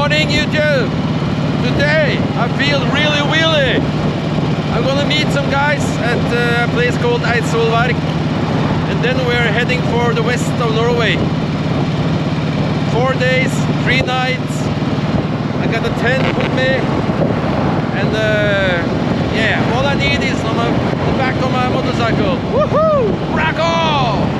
morning, YouTube! Today I feel really wheelie. I'm gonna meet some guys at a place called Eidsvollverk, and then we're heading for the west of Norway. 4 days, 3 nights. I got a tent with me, and yeah, all I need is on the back of my motorcycle. Woohoo! Rock on!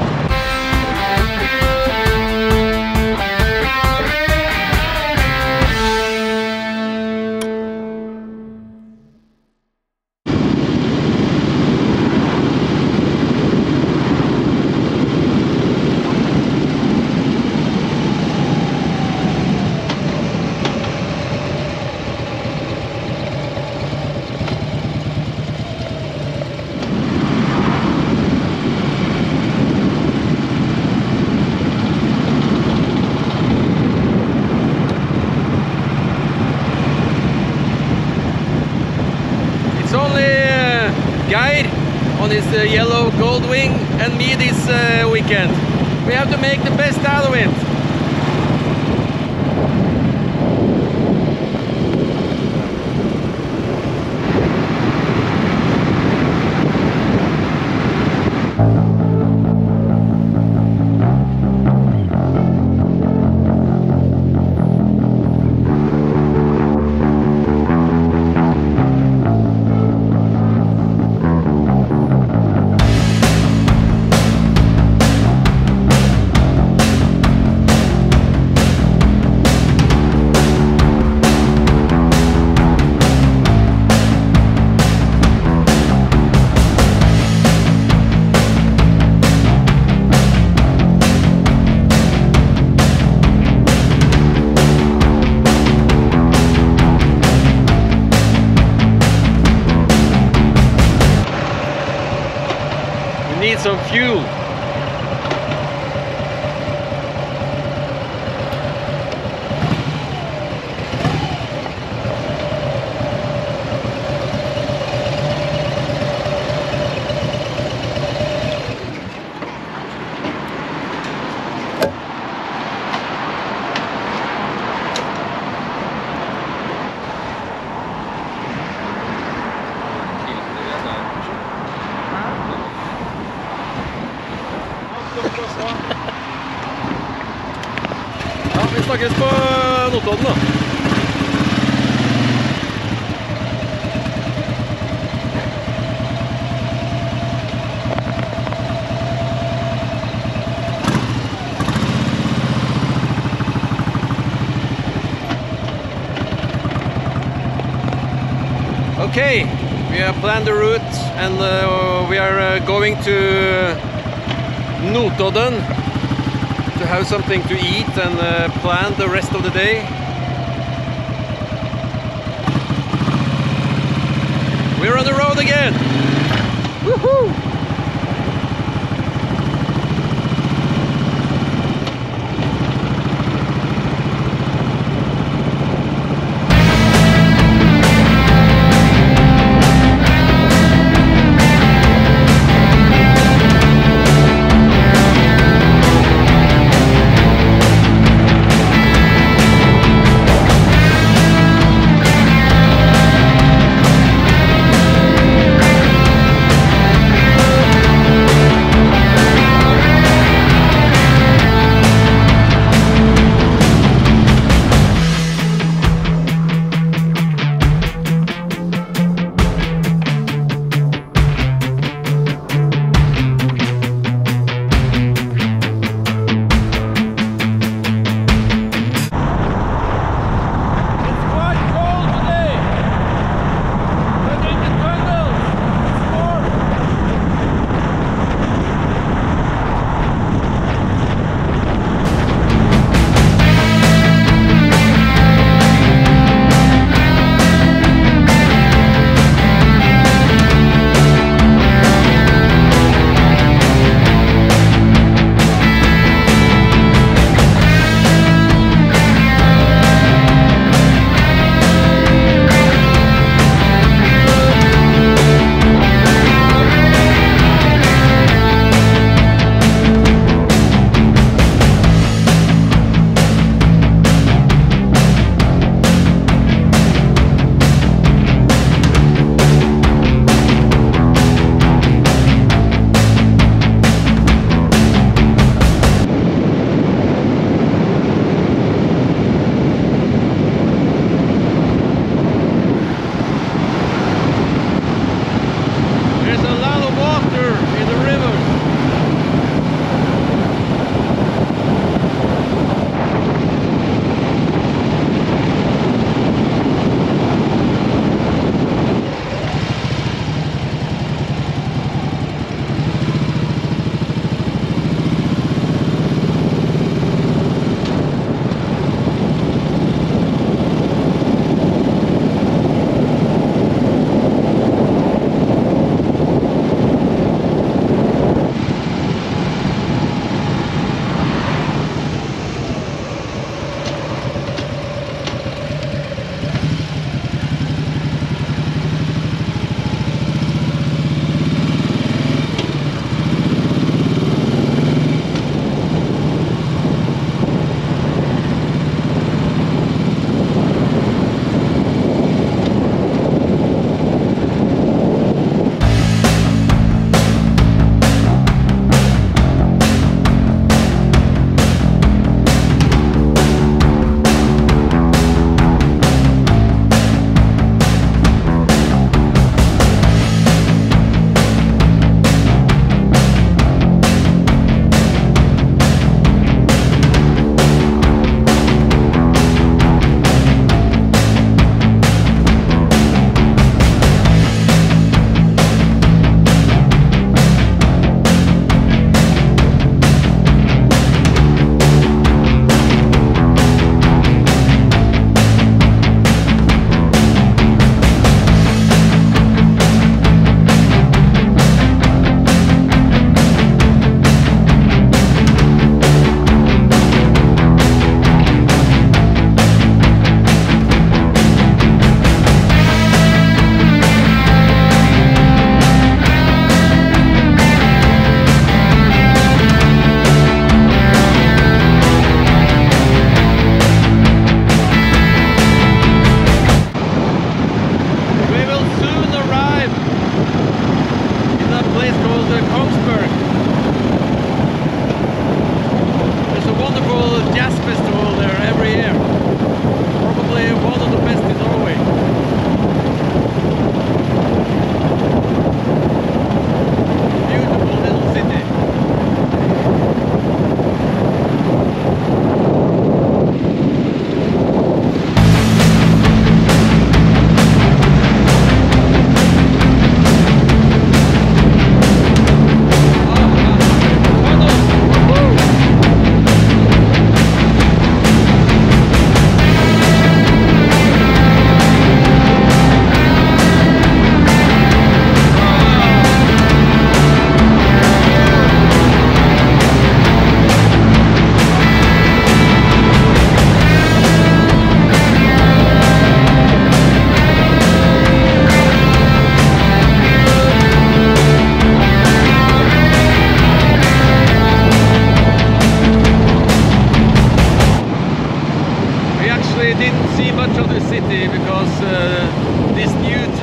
On his yellow Goldwing and me this weekend. We have to make the best out of it. Need some fuel. Ja, vi snakkes på Notodden da. Okay, we have planned the route and we are going to Notodden to have something to eat and plan the rest of the day. We're on the road again! Woohoo!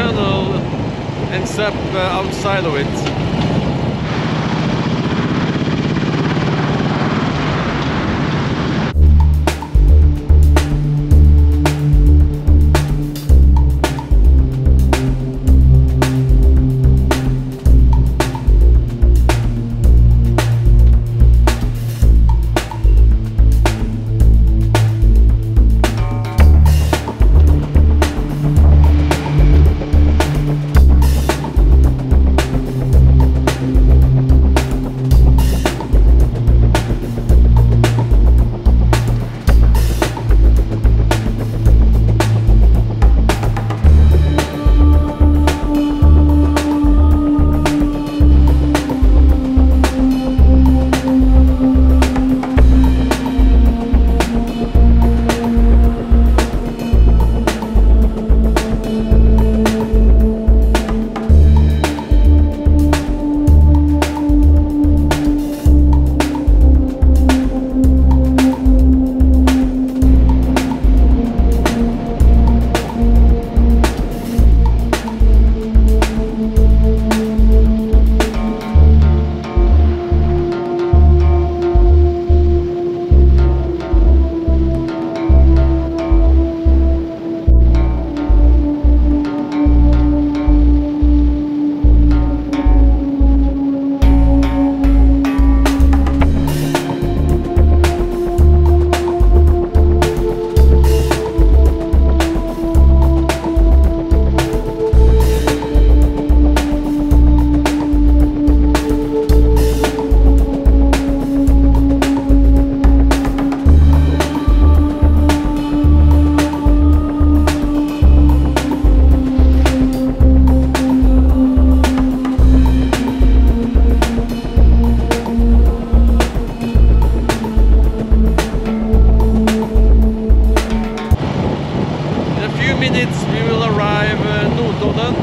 tunnel ends up outside of it. Notodden.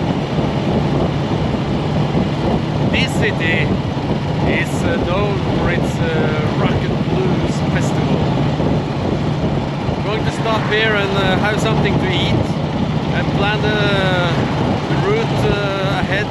This city is known for its rock and blues festival. I'm going to stop here and have something to eat and plan the route ahead.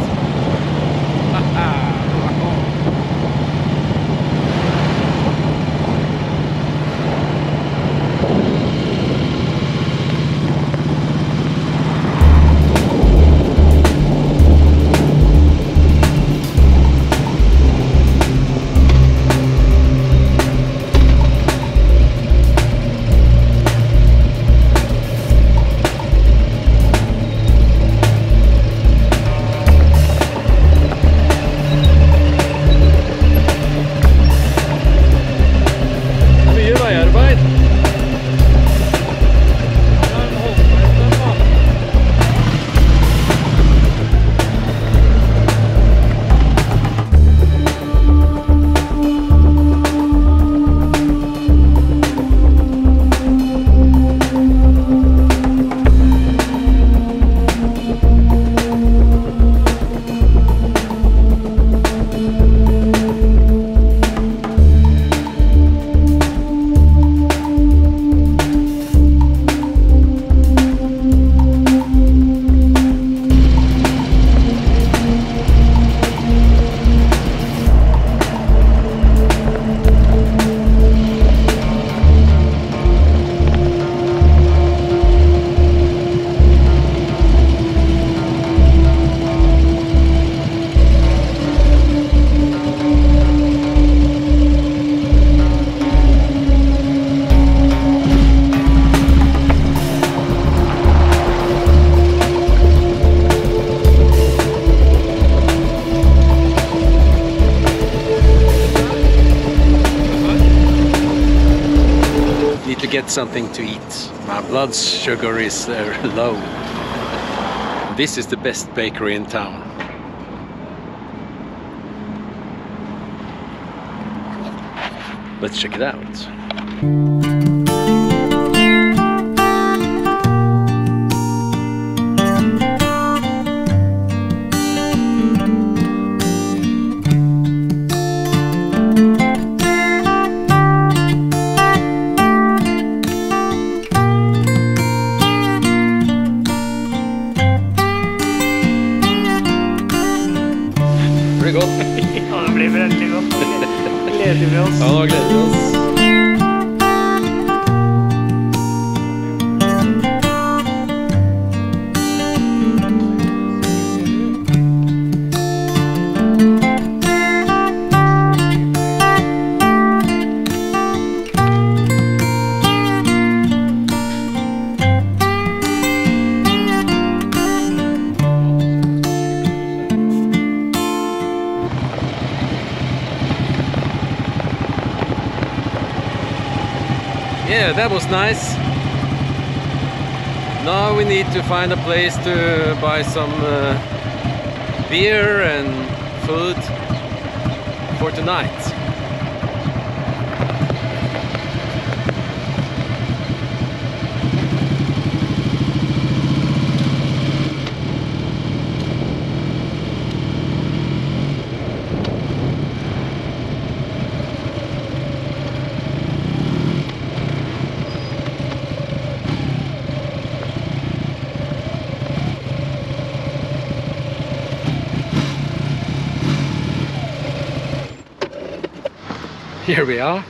Get something to eat. My blood sugar is low. This is the best bakery in town. Let's check it out. godt. Ja, det blir veldig godt. Gleder vi oss. Ja, nå gleder vi oss. Yeah, that was nice. Now we need to find a place to buy some beer and food for tonight. Here we are.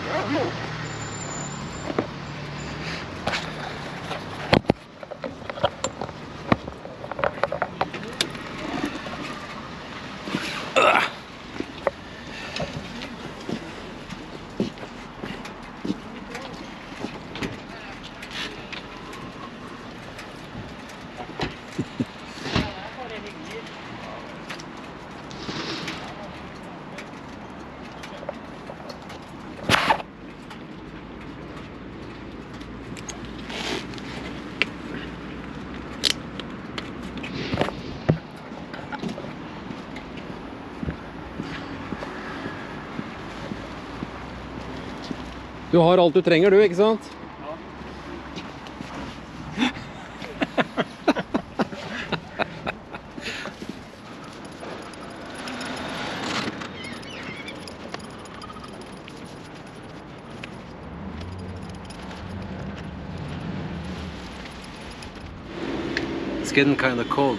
Du har alt du trenger, du, ikke sant? It's getting kind of cold.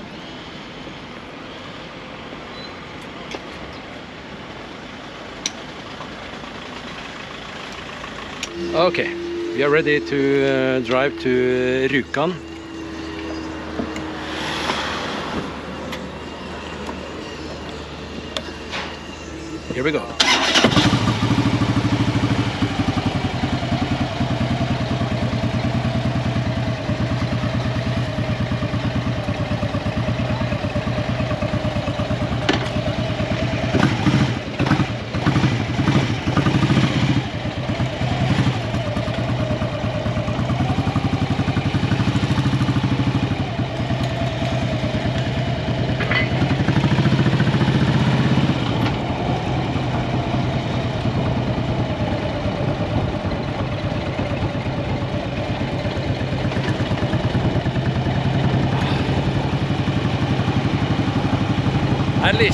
Okay, we are ready to drive to Rjukan. Here we go. Herlig!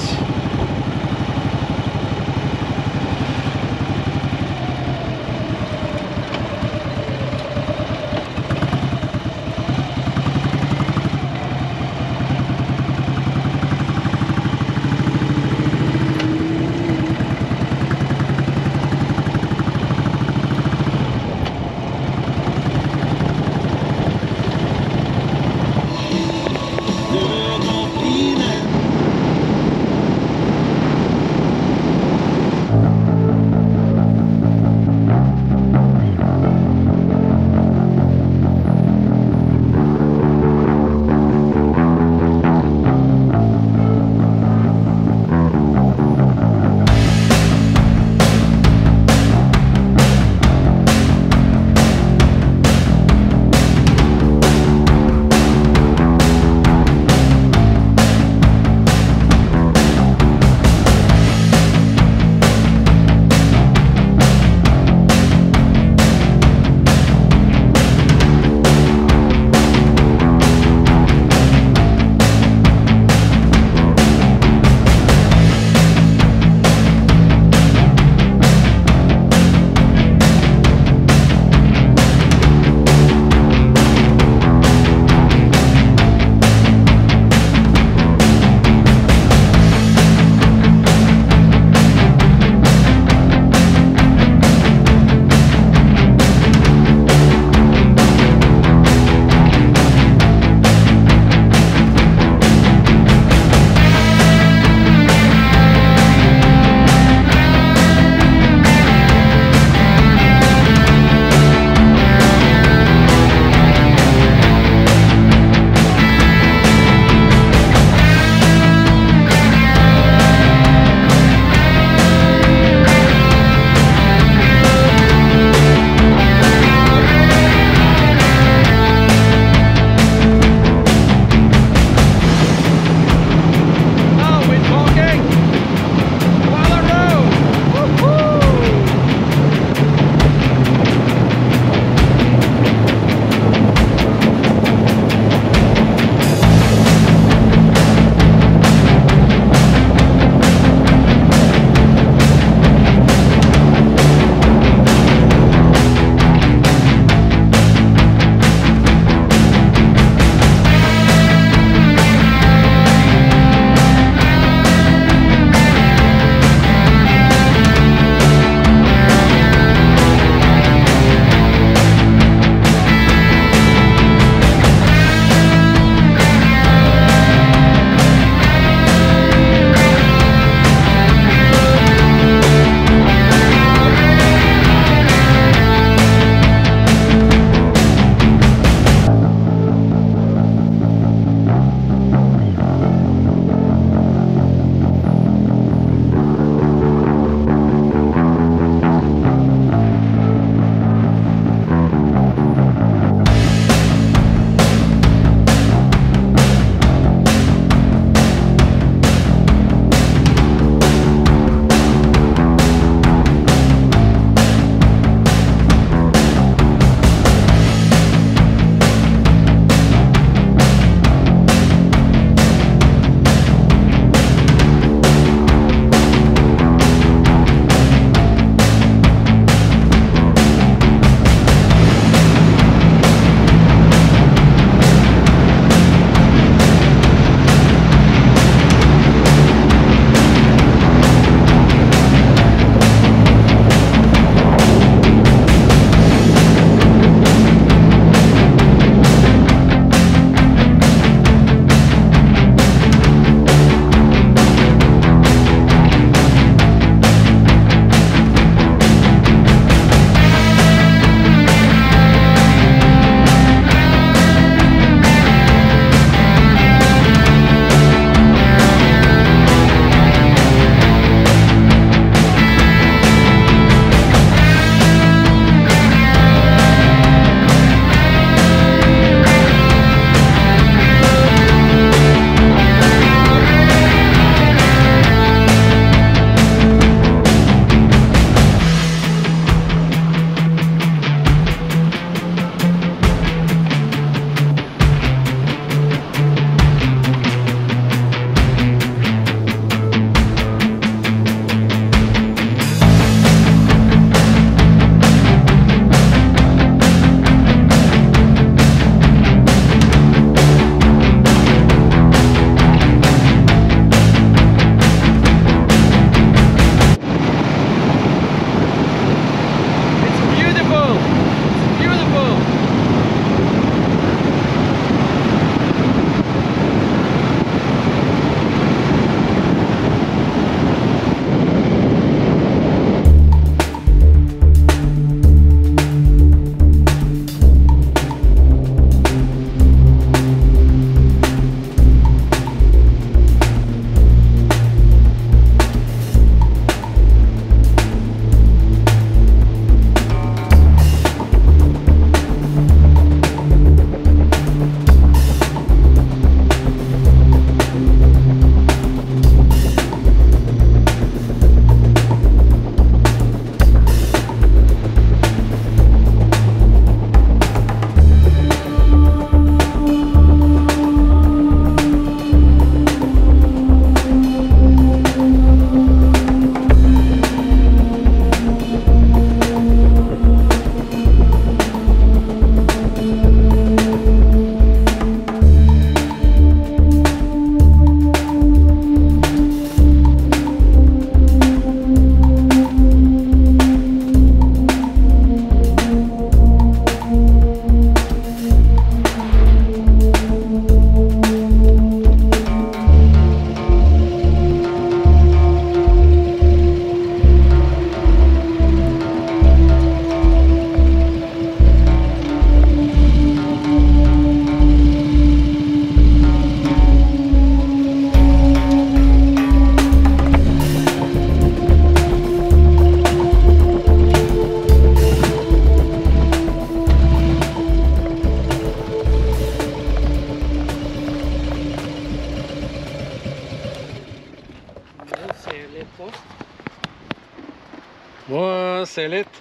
Må se litt.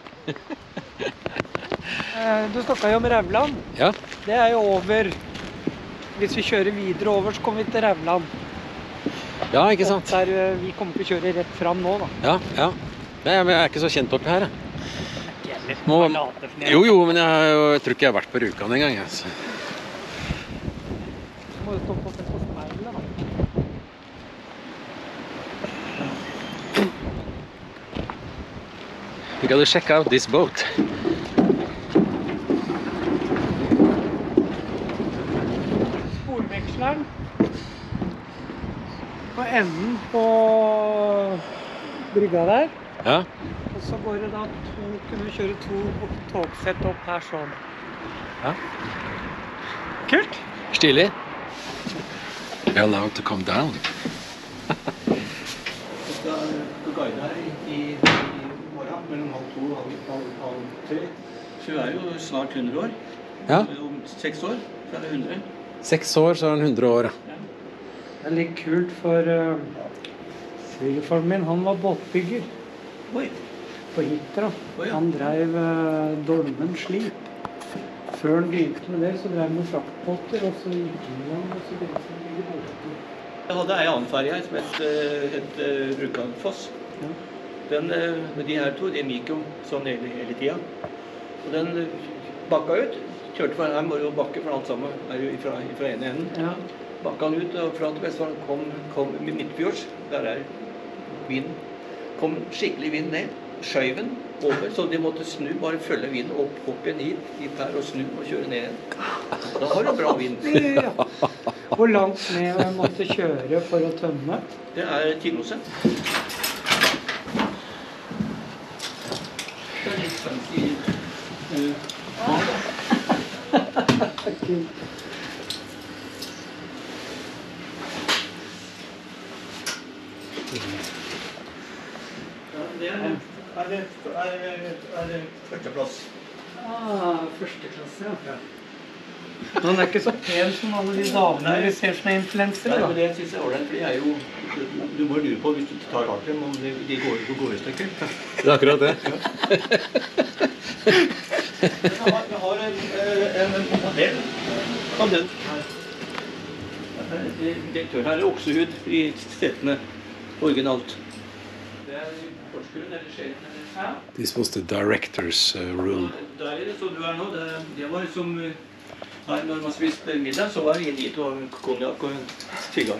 Du snakket jo om Rauland. Ja. Det er jo over. Hvis vi kjører videre over, så kommer vi til Rauland. Ja, ikke sant? Der vi kommer til å kjøre rett fram nå, da. Ja, ja. Nei, men jeg er ikke så kjent oppi her, jeg. Jo, men jeg tror ikke jeg har vært på rjukan en gang, jeg. Så. Så må du stoppe og se på speilet, da. We gotta check out this boat. Sporveksleren på enden på brygga der. Ja. Og så går det da kunne vi kjøre 2 togsett opp her sånn. Ja. Kult! Stilig. You're allowed to come down. Jeg skal guide her i morgen, mellom 2:30 og 3:30. Så vi er jo snart 100 år. Ja. Om 6 år, så er det 100. 6 år, så er han 100 år. Ja. Det er litt kult, for svigerfaren min, han var båtbygger Oi. på Hitra. Oi, ja. Han drev Dolmen Slip. Før han begynte med det, så drev han med fraktbåter, og så i England, og så begynte han å bygge båter. Jeg hadde en annen ferje her som het Rjukan-Foss. Ja. Men de her to, de gikk jo sånn hele tida. Og den bakka ut. Kjørte for her må jo bakke, for alt sammen er jo fra ene enden. Ja. Bakka han ut, og fra til Vestfold kom midtfjords. Der er vinden. Kom skikkelig vind ned. Skjøyven over, så de måtte snu, bare følge vinden opp igjen hit her og snu og kjøre ned igjen. Da har du bra vind. Ja. Hvor langt ned måtte kjøre for å tømme? Det er Tinose. Det er litt fancy. Det er førsteplass. Første klasse, ja. Han er ikke så pen som alle de damene vi ser som er influensere, Nei, da. men det synes jeg er ordentlig, for de er jo... Du må lure på, hvis du tar hardt dem, om de går i stykker. Det er akkurat det. Jeg har en modell av den her. Direktøren her er oksehud i setene, originalt. Det er forskuren, eller skjelen. This was the director's room. Der er det, så du er nå, det var som... Her, når man spiste middag, så var det inn dit og konjak og sigar.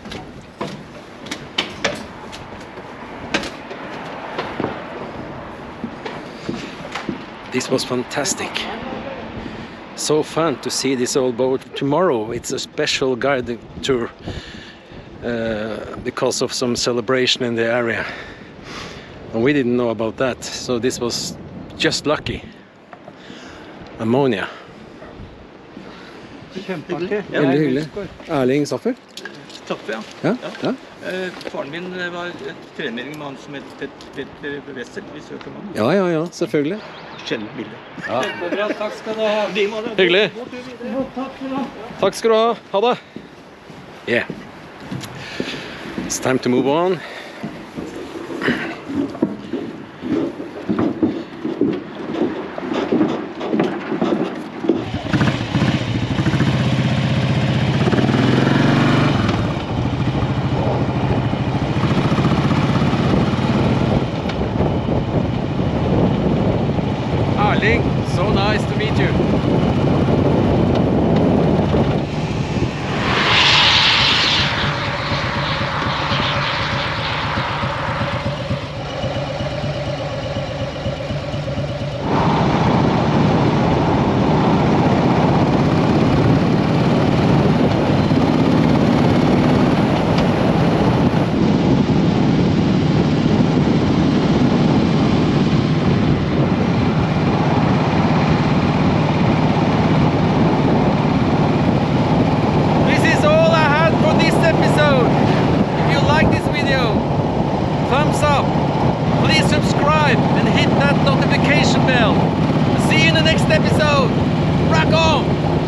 This was fantastic. So fun to see this old boat. Tomorrow it's a special guided tour because of some celebration in the area. And we didn't know about that, so this was just lucky. Ammonia. Kjempeartig. Veldig hyggelig. Erling Saffer? Staffe, Ja, ja. Faren min var trening med han som het Petter Wessel, vi søker med han. Ja, ja, ja, selvfølgelig. Sjelden bilde. Ja. Kjempebra, takk skal du ha. Hyggelig. Takk skal du ha. Takk skal du ha. Ha det. Yeah. It's time to move on. So nice to meet you. Thumbs up, please subscribe and hit that notification bell. See you in the next episode. Rock on!